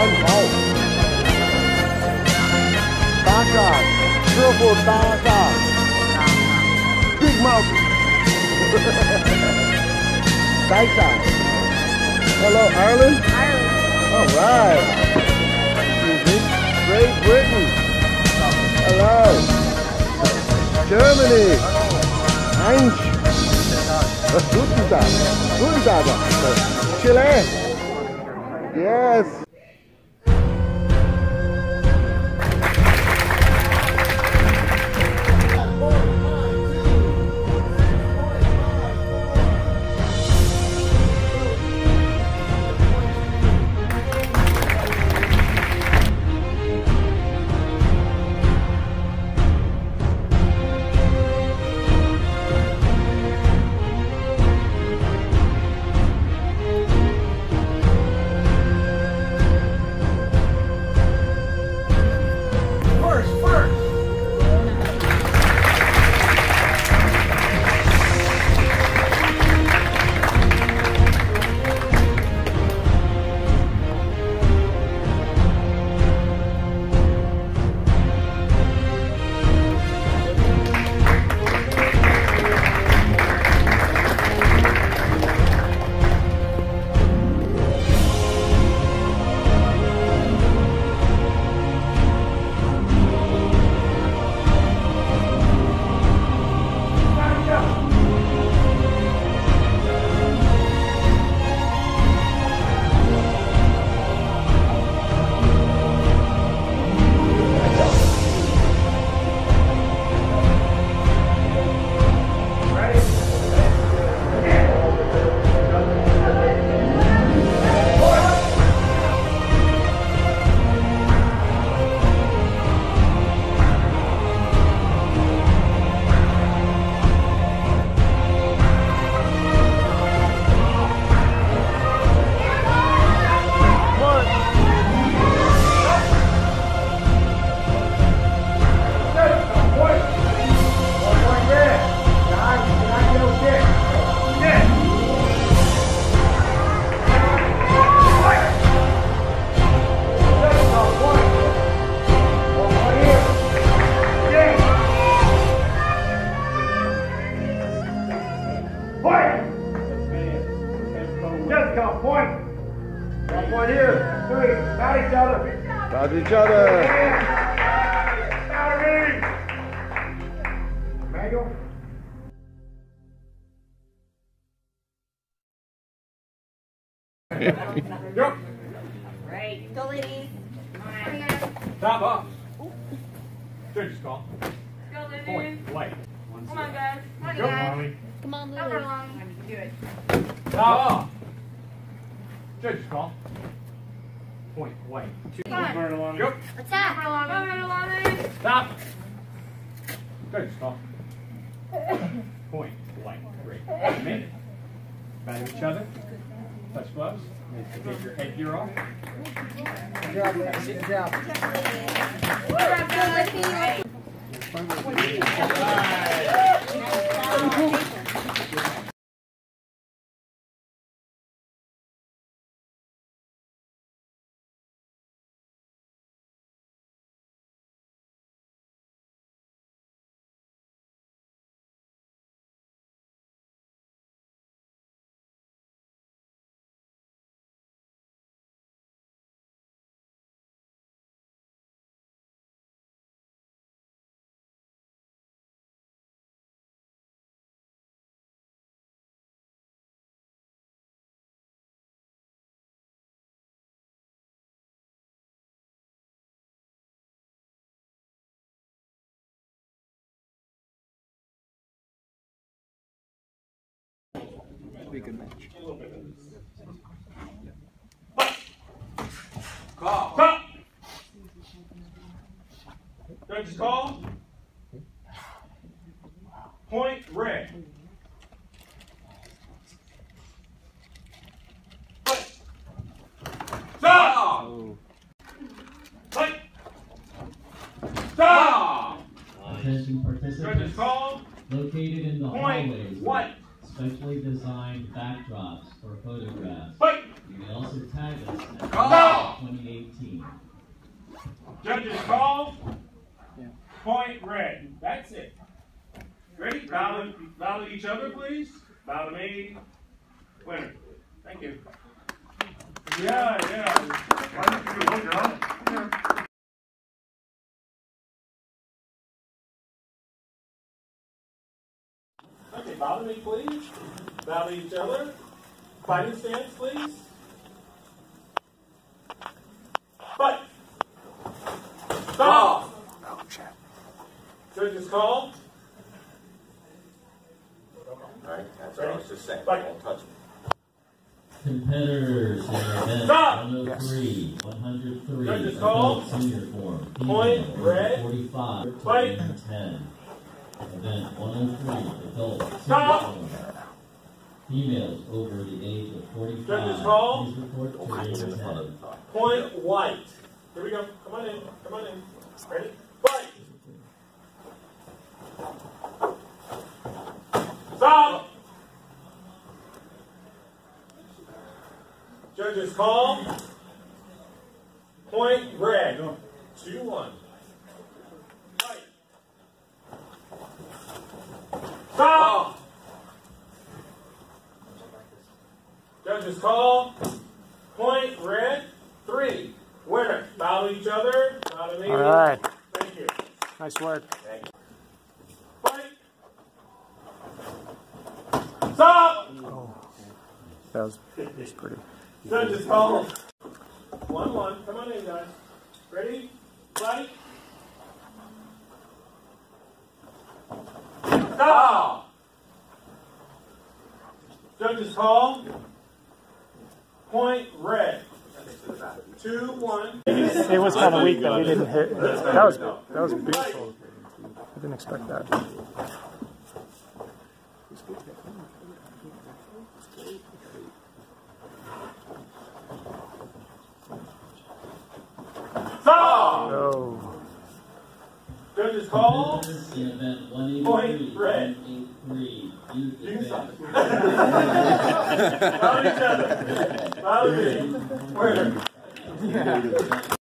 Hunt Vally. Taka. Triple Taka. Big mountain. Side side. Hello, Ireland? Ireland. All right. Great Britain. Hello. Germany. Heinz. Guten Tag. Guten Tag. Chile. Yes. Got each other. Manual. Go. Right. Go, ladies. Stop up. Judge's call. Go, ladies. Point. Light. Come on, guys. Come on, Go, guys. Molly. Come on, Not for Lily. long. Do it. Stop up. Judge's call. Point. Light. Go. Attack. Go, Lily. Stop. Judge's call. Point. Light. Great. Minute. Back to each other. Touch gloves. Take your headgear off. Good job, ladies. Good job. Be a good match. Call. Stop. Judge's call. Point red. Stop. Fight. Stop. Attention Judge's participants call. located in the Point hallways. white. specially designed backdrops for photographs. Fight! You may also tag us at Call! 2018. Judges call. Point red. That's it. Ready? Bow to each other, please. Bow to me. Winner. Thank you. Yeah. Okay, bow to me, please. Bow to each other. Fighting stance, please. Fight. Stop. Judges call. Alright, that's what I was just saying. Fight. Don't touch me. Competitors in event Stop. 103, 103, Judges call. adult senior form, Point female, red. 45 to Fight. 10. Event 103, adult senior Stop. form. Females over the age of 45. Judges call. Please report to ring 10. Point white. Here we go. Come on in. Come on in. Ready? Fight. Stop. Judges call. Point red. 2-1. Fight. Stop. Judges call. Point red. 3. Winner. Bow to each other. Bow to me. All right. Thank you. Nice work. Fight. Stop. That was pretty. Judges call. 1-1. Come on in, guys. Ready? Fight. Stop. Judges call. Point red. 2-1. It was kind of weak that we didn't hit. That was beautiful. I didn't expect that. Stop. Oh. Judges call. Competitors in event 183, Point red. 183, Youth You Adult stop. Bow to each other. Bow to me. Winner.